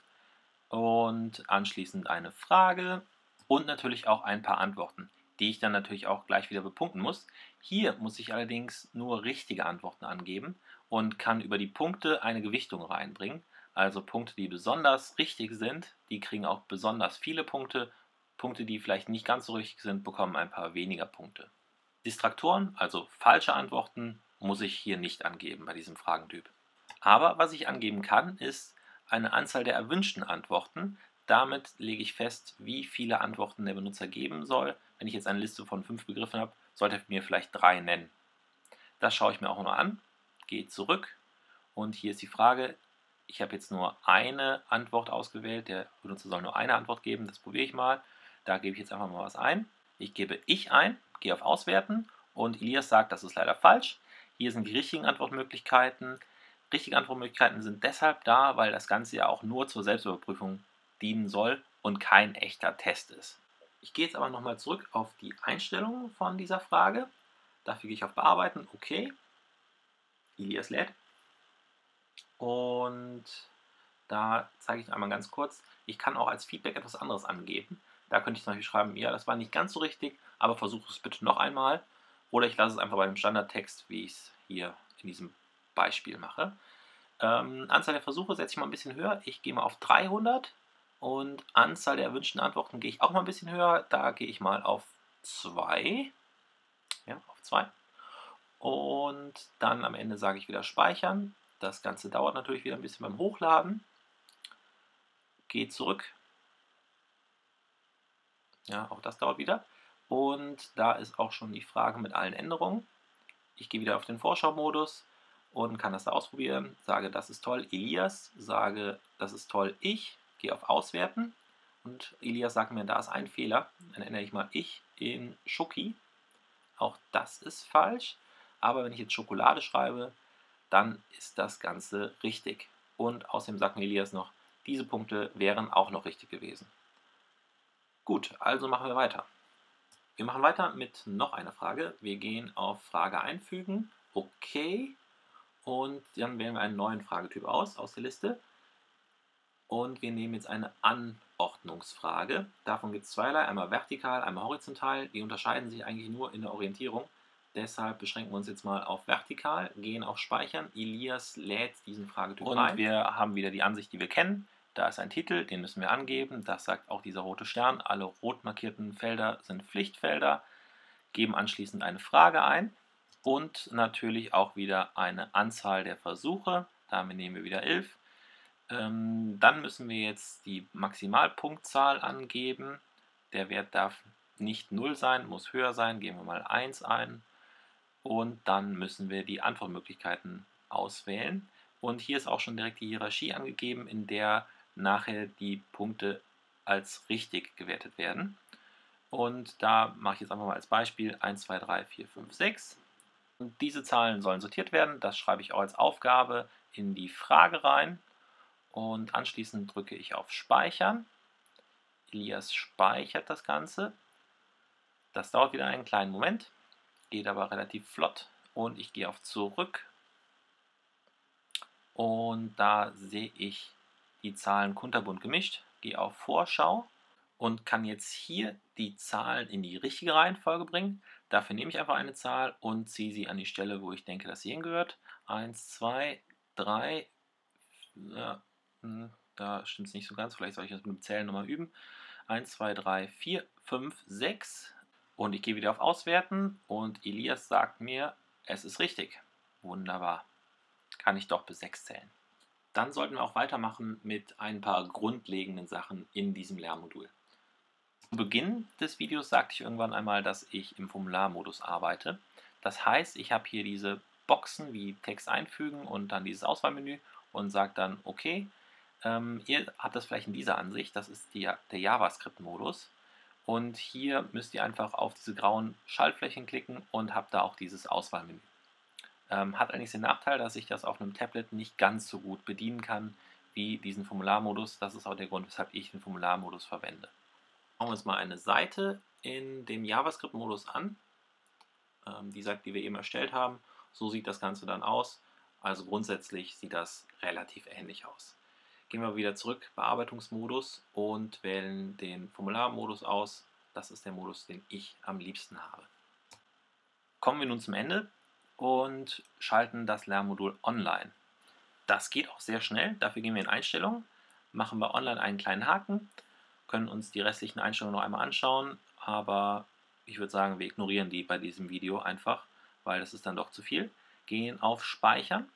Und anschließend eine Frage und natürlich auch ein paar Antworten, die ich dann natürlich auch gleich wieder bepunkten muss. Hier muss ich allerdings nur richtige Antworten angeben und kann über die Punkte eine Gewichtung reinbringen. Also Punkte, die besonders richtig sind, die kriegen auch besonders viele Punkte. Punkte, die vielleicht nicht ganz so richtig sind, bekommen ein paar weniger Punkte. Distraktoren, also falsche Antworten, muss ich hier nicht angeben bei diesem Fragentyp. Aber was ich angeben kann, ist eine Anzahl der erwünschten Antworten. Damit lege ich fest, wie viele Antworten der Benutzer geben soll. Wenn ich jetzt eine Liste von fünf Begriffen habe, sollte er mir vielleicht drei nennen. Das schaue ich mir auch mal an, gehe zurück und hier ist die Frage, ich habe jetzt nur eine Antwort ausgewählt, der Benutzer soll nur eine Antwort geben, das probiere ich mal. Da gebe ich jetzt einfach mal was ein. Ich gebe ich ein, gehe auf Auswerten und Elias sagt, das ist leider falsch. Hier sind die richtigen Antwortmöglichkeiten. Richtige Antwortmöglichkeiten sind deshalb da, weil das Ganze ja auch nur zur Selbstüberprüfung dienen soll und kein echter Test ist. Ich gehe jetzt aber nochmal zurück auf die Einstellungen von dieser Frage. Dafür gehe ich auf Bearbeiten, OK. Elias lädt. Und da zeige ich einmal ganz kurz, ich kann auch als Feedback etwas anderes angeben. Da könnte ich zum Beispiel schreiben, ja, das war nicht ganz so richtig, aber versuche es bitte noch einmal. Oder ich lasse es einfach bei dem Standardtext, wie ich es hier in diesem Beispiel mache. Ähm, Anzahl der Versuche setze ich mal ein bisschen höher. Ich gehe mal auf dreihundert und Anzahl der erwünschten Antworten gehe ich auch mal ein bisschen höher. Da gehe ich mal auf zwei. Ja, auf zwei. Und dann am Ende sage ich wieder speichern. Das Ganze dauert natürlich wieder ein bisschen beim Hochladen. Gehe zurück. Ja, auch das dauert wieder. Und da ist auch schon die Frage mit allen Änderungen. Ich gehe wieder auf den Vorschau-Modus und kann das da ausprobieren. Sage, das ist toll, Elias. Sage, das ist toll, ich. Gehe auf Auswerten. Und Elias sagt mir, da ist ein Fehler. Dann ändere ich mal ich in Schoki. Auch das ist falsch. Aber wenn ich jetzt Schokolade schreibe, dann ist das Ganze richtig. Und außerdem sagt mir Elias noch, diese Punkte wären auch noch richtig gewesen. Gut, also machen wir weiter. Wir machen weiter mit noch einer Frage. Wir gehen auf Frage einfügen, OK. Und dann wählen wir einen neuen Fragetyp aus, aus der Liste. Und wir nehmen jetzt eine Anordnungsfrage. Davon gibt es zweierlei, einmal vertikal, einmal horizontal. Die unterscheiden sich eigentlich nur in der Orientierung. Deshalb beschränken wir uns jetzt mal auf vertikal, gehen auf Speichern. Elias lädt diesen Fragetyp und rein. Und wir haben wieder die Ansicht, die wir kennen. Da ist ein Titel, den müssen wir angeben. Das sagt auch dieser rote Stern. Alle rot markierten Felder sind Pflichtfelder. Geben anschließend eine Frage ein. Und natürlich auch wieder eine Anzahl der Versuche. Damit nehmen wir wieder elf. Ähm, dann müssen wir jetzt die Maximalpunktzahl angeben. Der Wert darf nicht null sein, muss höher sein. Geben wir mal eins ein. Und dann müssen wir die Antwortmöglichkeiten auswählen. Und hier ist auch schon direkt die Hierarchie angegeben, in der nachher die Punkte als richtig gewertet werden. Und da mache ich jetzt einfach mal als Beispiel eins, zwei, drei, vier, fünf, sechs. Und diese Zahlen sollen sortiert werden. Das schreibe ich auch als Aufgabe in die Frage rein. Und anschließend drücke ich auf Speichern. Elias speichert das Ganze. Das dauert wieder einen kleinen Moment, geht aber relativ flott. Und ich gehe auf Zurück. und da sehe ich die Zahlen kunterbunt gemischt, gehe auf Vorschau und kann jetzt hier die Zahlen in die richtige Reihenfolge bringen. Dafür nehme ich einfach eine Zahl und ziehe sie an die Stelle, wo ich denke, dass sie hingehört. eins, zwei, drei, ja, da stimmt es nicht so ganz, vielleicht soll ich das mit dem Zählen nochmal üben. eins, zwei, drei, vier, fünf, sechs und ich gehe wieder auf Auswerten und Elias sagt mir, es ist richtig. Wunderbar. Kann ich doch bis sechs zählen. Dann sollten wir auch weitermachen mit ein paar grundlegenden Sachen in diesem Lernmodul. Zu Beginn des Videos sagte ich irgendwann einmal, dass ich im Formularmodus arbeite. Das heißt, ich habe hier diese Boxen wie Text einfügen und dann dieses Auswahlmenü und sage dann, okay, ähm, ihr habt das vielleicht in dieser Ansicht, das ist die, der JavaScript-Modus. Und hier müsst ihr einfach auf diese grauen Schaltflächen klicken und habt da auch dieses Auswahlmenü. Ähm, hat allerdings den Nachteil, dass ich das auf einem Tablet nicht ganz so gut bedienen kann wie diesen Formularmodus. Das ist auch der Grund, weshalb ich den Formularmodus verwende. Schauen wir uns mal eine Seite in dem JavaScript-Modus an. Ähm, die Seite, die wir eben erstellt haben. So sieht das Ganze dann aus. Also grundsätzlich sieht das relativ ähnlich aus. Gehen wir wieder zurück, Bearbeitungsmodus und wählen den Formularmodus aus. Das ist der Modus, den ich am liebsten habe. Kommen wir nun zum Ende und schalten das Lernmodul online. Das geht auch sehr schnell. Dafür gehen wir in Einstellungen, machen bei Online einen kleinen Haken, können uns die restlichen Einstellungen noch einmal anschauen, aber ich würde sagen, wir ignorieren die bei diesem Video einfach, weil das ist dann doch zu viel. Gehen auf Speichern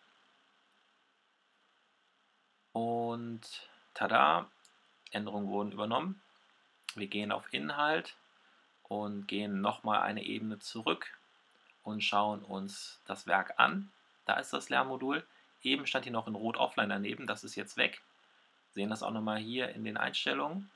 und tada, Änderungen wurden übernommen. Wir gehen auf Inhalt und gehen nochmal eine Ebene zurück und schauen uns das Werk an. Da ist das Lernmodul. Eben stand hier noch in Rot Offline daneben, das ist jetzt weg. Sehen das auch nochmal hier in den Einstellungen.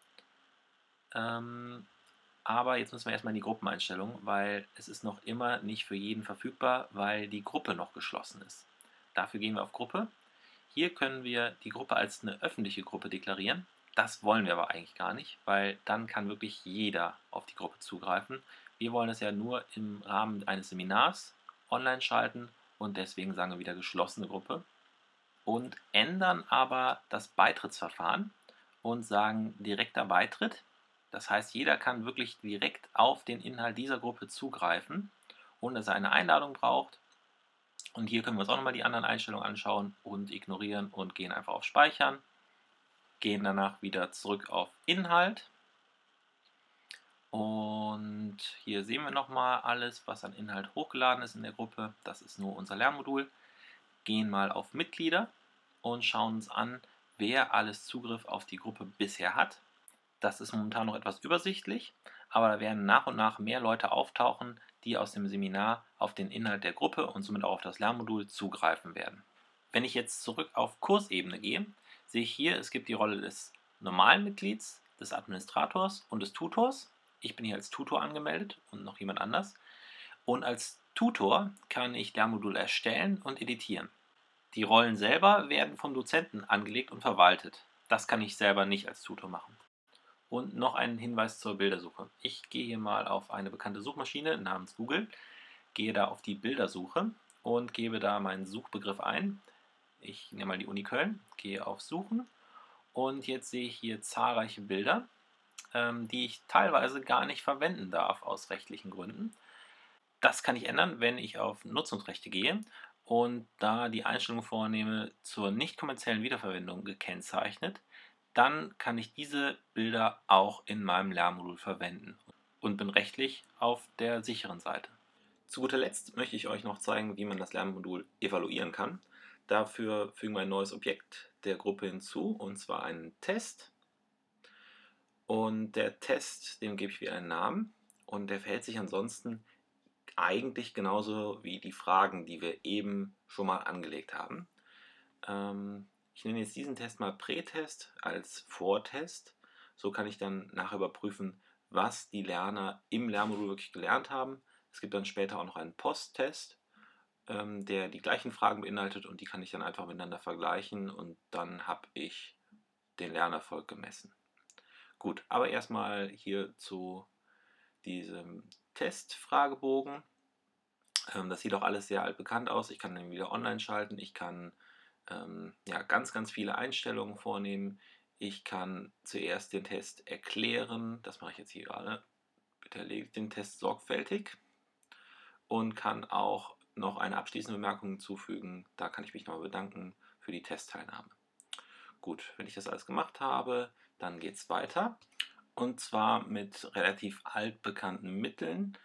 Ähm, aber jetzt müssen wir erstmal in die Gruppeneinstellungen, weil es ist noch immer nicht für jeden verfügbar, weil die Gruppe noch geschlossen ist. Dafür gehen wir auf Gruppe. Hier können wir die Gruppe als eine öffentliche Gruppe deklarieren. Das wollen wir aber eigentlich gar nicht, weil dann kann wirklich jeder auf die Gruppe zugreifen. Wir wollen es ja nur im Rahmen eines Seminars online schalten und deswegen sagen wir wieder geschlossene Gruppe und ändern aber das Beitrittsverfahren und sagen direkter Beitritt. Das heißt, jeder kann wirklich direkt auf den Inhalt dieser Gruppe zugreifen, ohne dass er eine Einladung braucht. Und hier können wir uns auch nochmal die anderen Einstellungen anschauen und ignorieren und gehen einfach auf Speichern. Gehen danach wieder zurück auf Inhalt. Und hier sehen wir nochmal alles, was an Inhalt hochgeladen ist in der Gruppe. Das ist nur unser Lernmodul. Gehen mal auf Mitglieder und schauen uns an, wer alles Zugriff auf die Gruppe bisher hat. Das ist momentan noch etwas übersichtlich, aber da werden nach und nach mehr Leute auftauchen, die aus dem Seminar auf den Inhalt der Gruppe und somit auch auf das Lernmodul zugreifen werden. Wenn ich jetzt zurück auf Kursebene gehe, sehe ich hier, es gibt die Rolle des normalen Mitglieds, des Administrators und des Tutors. Ich bin hier als Tutor angemeldet und noch jemand anders. Und als Tutor kann ich Lernmodul erstellen und editieren. Die Rollen selber werden vom Dozenten angelegt und verwaltet. Das kann ich selber nicht als Tutor machen. Und noch ein Hinweis zur Bildersuche. Ich gehe hier mal auf eine bekannte Suchmaschine namens Google, gehe da auf die Bildersuche und gebe da meinen Suchbegriff ein. Ich nehme mal die Uni Köln, gehe auf Suchen und jetzt sehe ich hier zahlreiche Bilder, ähm, die ich teilweise gar nicht verwenden darf aus rechtlichen Gründen. Das kann ich ändern, wenn ich auf Nutzungsrechte gehe und da die Einstellung vornehme zur nicht kommerziellen Wiederverwendung gekennzeichnet. Dann kann ich diese Bilder auch in meinem Lernmodul verwenden und bin rechtlich auf der sicheren Seite. Zu guter Letzt möchte ich euch noch zeigen, wie man das Lernmodul evaluieren kann. Dafür fügen wir ein neues Objekt der Gruppe hinzu, und zwar einen Test. Und der Test, dem gebe ich wieder einen Namen und der verhält sich ansonsten eigentlich genauso wie die Fragen, die wir eben schon mal angelegt haben. Ähm, Ich nenne jetzt diesen Test mal Prätest als Vortest. So kann ich dann nachher überprüfen, was die Lerner im Lernmodul wirklich gelernt haben. Es gibt dann später auch noch einen Posttest, ähm, der die gleichen Fragen beinhaltet und die kann ich dann einfach miteinander vergleichen und dann habe ich den Lernerfolg gemessen. Gut, aber erstmal hier zu diesem Testfragebogen. Ähm, das sieht auch alles sehr altbekannt aus. Ich kann den wieder online schalten. Ich kann ähm, ja, ganz, ganz viele Einstellungen vornehmen. Ich kann zuerst den Test erklären, das mache ich jetzt hier gerade. Bitte erledigt den Test sorgfältig und kann auch noch eine abschließende Bemerkung hinzufügen. Da kann ich mich nochmal bedanken für die Testteilnahme. Gut, wenn ich das alles gemacht habe, dann geht es weiter. Und zwar mit relativ altbekannten Mitteln.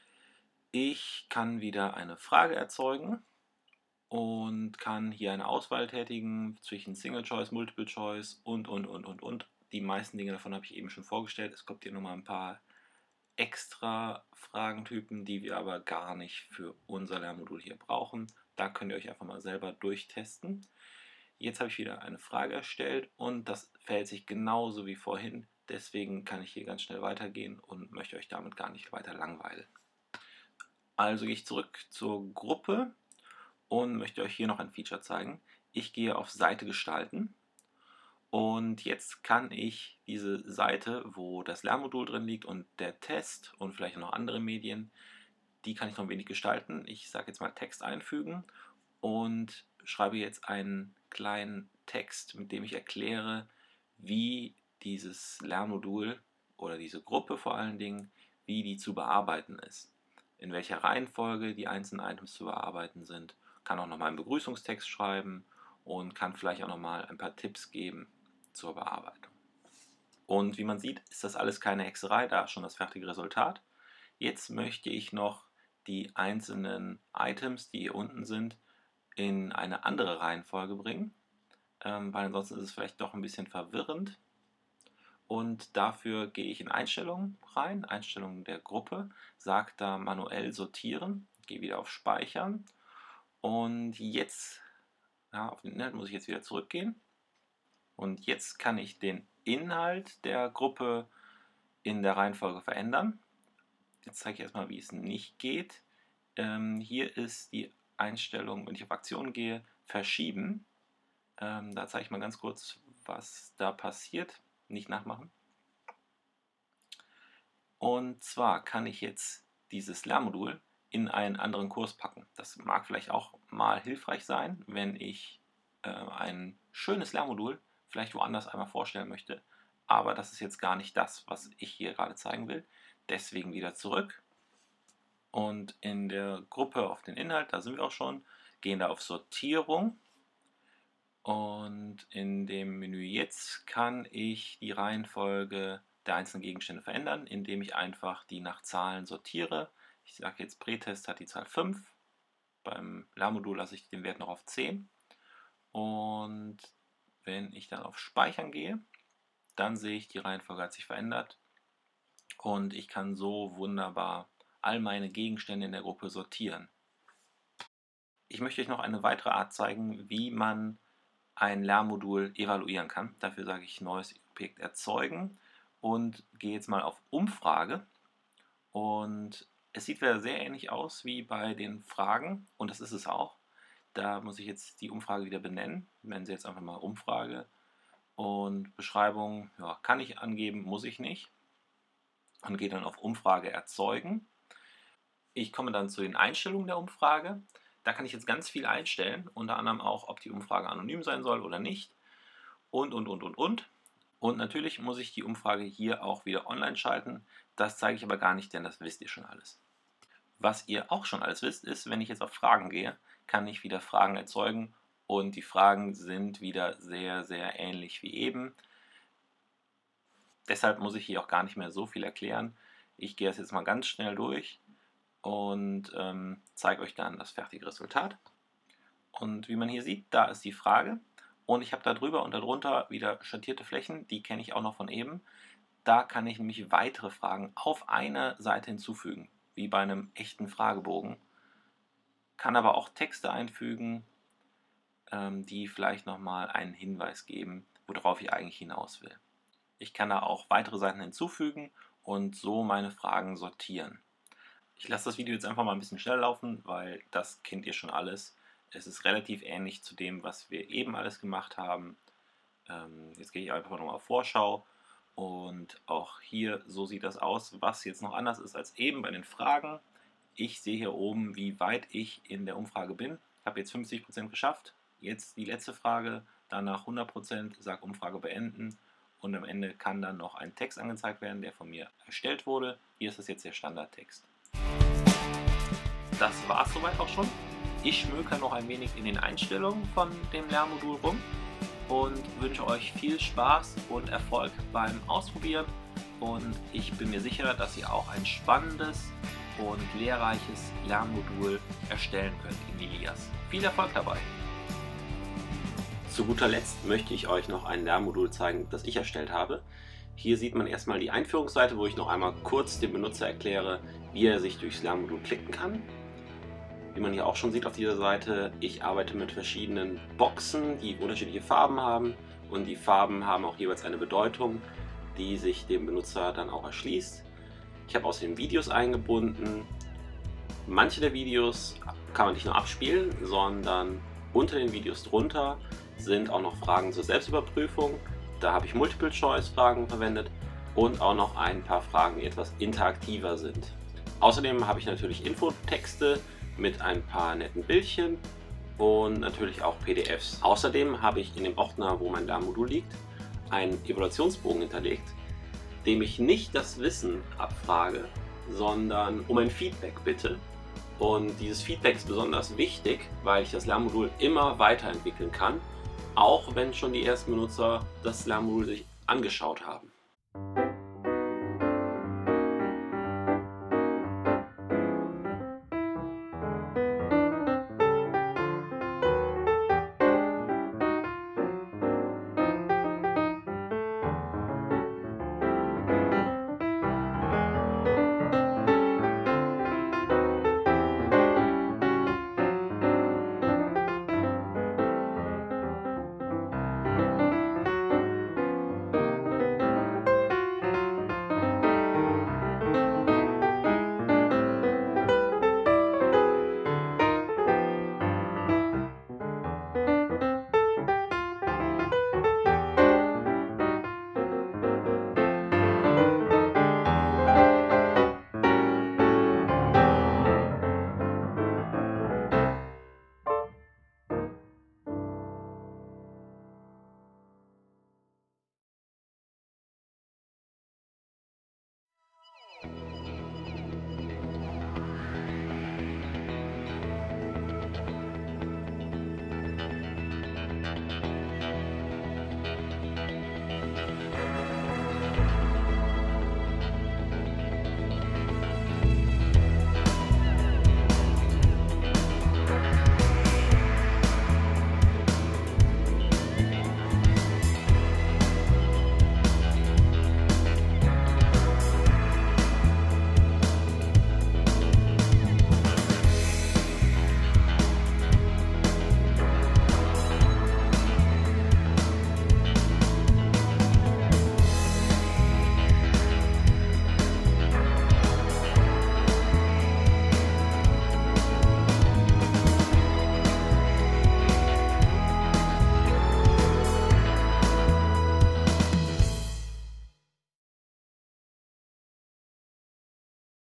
Ich kann wieder eine Frage erzeugen und kann hier eine Auswahl tätigen zwischen Single Choice, Multiple Choice und, und, und, und, und. Die meisten Dinge davon habe ich eben schon vorgestellt. Es kommt hier nochmal ein paar extra Fragentypen, die wir aber gar nicht für unser Lernmodul hier brauchen. Da könnt ihr euch einfach mal selber durchtesten. Jetzt habe ich wieder eine Frage erstellt und das verhält sich genauso wie vorhin. Deswegen kann ich hier ganz schnell weitergehen und möchte euch damit gar nicht weiter langweilen. Also gehe ich zurück zur Gruppe und möchte euch hier noch ein Feature zeigen. Ich gehe auf Seite gestalten und jetzt kann ich diese Seite, wo das Lernmodul drin liegt und der Test und vielleicht noch andere Medien, die kann ich noch ein wenig gestalten. Ich sage jetzt mal Text einfügen und schreibe jetzt einen kleinen Text, mit dem ich erkläre, wie dieses Lernmodul oder diese Gruppe vor allen Dingen, wie die zu bearbeiten ist. In welcher Reihenfolge die einzelnen Items zu bearbeiten sind. Kann auch nochmal einen Begrüßungstext schreiben und kann vielleicht auch nochmal ein paar Tipps geben zur Bearbeitung. Und wie man sieht, ist das alles keine Hexerei, da ist schon das fertige Resultat. Jetzt möchte ich noch die einzelnen Items, die hier unten sind, in eine andere Reihenfolge bringen, ähm, weil ansonsten ist es vielleicht doch ein bisschen verwirrend. Und dafür gehe ich in Einstellungen rein, Einstellungen der Gruppe, sage da manuell sortieren, gehe wieder auf Speichern und jetzt, ja, auf den Inhalt muss ich jetzt wieder zurückgehen und jetzt kann ich den Inhalt der Gruppe in der Reihenfolge verändern. Jetzt zeige ich erstmal, wie es nicht geht. Ähm, hier ist die Einstellung, wenn ich auf Aktion gehe, verschieben. Ähm, da zeige ich mal ganz kurz, was da passiert. Nicht nachmachen. Und zwar kann ich jetzt dieses Lernmodul in einen anderen Kurs packen. Das mag vielleicht auch mal hilfreich sein, wenn ich äh, ein schönes Lernmodul vielleicht woanders einmal vorstellen möchte. Aber das ist jetzt gar nicht das, was ich hier gerade zeigen will. Deswegen wieder zurück. Und in der Gruppe auf den Inhalt, da sind wir auch schon, gehen da auf Sortierung. Und in dem Menü jetzt kann ich die Reihenfolge der einzelnen Gegenstände verändern, indem ich einfach die nach Zahlen sortiere. Ich sage jetzt, Pretest hat die Zahl fünf. Beim Lernmodul lasse ich den Wert noch auf zehn. Und wenn ich dann auf Speichern gehe, dann sehe ich, die Reihenfolge hat sich verändert. Und ich kann so wunderbar all meine Gegenstände in der Gruppe sortieren. Ich möchte euch noch eine weitere Art zeigen, wie man ein Lernmodul evaluieren kann. Dafür sage ich neues Objekt erzeugen und gehe jetzt mal auf Umfrage. Und es sieht wieder sehr ähnlich aus wie bei den Fragen und das ist es auch. Da muss ich jetzt die Umfrage wieder benennen. Nennen Sie jetzt einfach mal Umfrage und Beschreibung, ja, kann ich angeben, muss ich nicht. Und gehe dann auf Umfrage erzeugen. Ich komme dann zu den Einstellungen der Umfrage. Da kann ich jetzt ganz viel einstellen, unter anderem auch, ob die Umfrage anonym sein soll oder nicht. Und, und, und, und, und. Und natürlich muss ich die Umfrage hier auch wieder online schalten. Das zeige ich aber gar nicht, denn das wisst ihr schon alles. Was ihr auch schon alles wisst, ist, wenn ich jetzt auf Fragen gehe, kann ich wieder Fragen erzeugen. Und die Fragen sind wieder sehr, sehr ähnlich wie eben. Deshalb muss ich hier auch gar nicht mehr so viel erklären. Ich gehe das jetzt mal ganz schnell durch und ähm, zeige euch dann das fertige Resultat. Und wie man hier sieht, da ist die Frage und ich habe da drüber und darunter wieder schattierte Flächen, die kenne ich auch noch von eben. Da kann ich nämlich weitere Fragen auf eine Seite hinzufügen, wie bei einem echten Fragebogen. Kann aber auch Texte einfügen, ähm, die vielleicht nochmal einen Hinweis geben, worauf ich eigentlich hinaus will. Ich kann da auch weitere Seiten hinzufügen und so meine Fragen sortieren. Ich lasse das Video jetzt einfach mal ein bisschen schnell laufen, weil das kennt ihr schon alles. Es ist relativ ähnlich zu dem, was wir eben alles gemacht haben. Ähm, jetzt gehe ich einfach nochmal auf Vorschau und auch hier, so sieht das aus, was jetzt noch anders ist als eben bei den Fragen. Ich sehe hier oben, wie weit ich in der Umfrage bin. Ich habe jetzt fünfzig Prozent geschafft. Jetzt die letzte Frage, danach hundert Prozent, sag Umfrage beenden und am Ende kann dann noch ein Text angezeigt werden, der von mir erstellt wurde. Hier ist das jetzt der Standardtext. Das war es soweit auch schon. Ich schmökere noch ein wenig in den Einstellungen von dem Lernmodul rum und wünsche euch viel Spaß und Erfolg beim Ausprobieren. Und ich bin mir sicher, dass ihr auch ein spannendes und lehrreiches Lernmodul erstellen könnt in Lilias. Viel Erfolg dabei! Zu guter Letzt möchte ich euch noch ein Lernmodul zeigen, das ich erstellt habe. Hier sieht man erstmal die Einführungsseite, wo ich noch einmal kurz dem Benutzer erkläre, wie er sich durchs Lernmodul klicken kann. Wie man hier auch schon sieht auf dieser Seite, ich arbeite mit verschiedenen Boxen, die unterschiedliche Farben haben und die Farben haben auch jeweils eine Bedeutung, die sich dem Benutzer dann auch erschließt. Ich habe außerdem Videos eingebunden. Manche der Videos kann man nicht nur abspielen, sondern unter den Videos drunter sind auch noch Fragen zur Selbstüberprüfung. Da habe ich Multiple-Choice-Fragen verwendet und auch noch ein paar Fragen, die etwas interaktiver sind. Außerdem habe ich natürlich Infotexte mit ein paar netten Bildchen und natürlich auch P D Fs. Außerdem habe ich in dem Ordner, wo mein Lernmodul liegt, einen Evaluationsbogen hinterlegt, dem ich nicht das Wissen abfrage, sondern um ein Feedback bitte. Und dieses Feedback ist besonders wichtig, weil ich das Lernmodul immer weiterentwickeln kann, auch wenn schon die ersten Benutzer das Lernmodul sich angeschaut haben.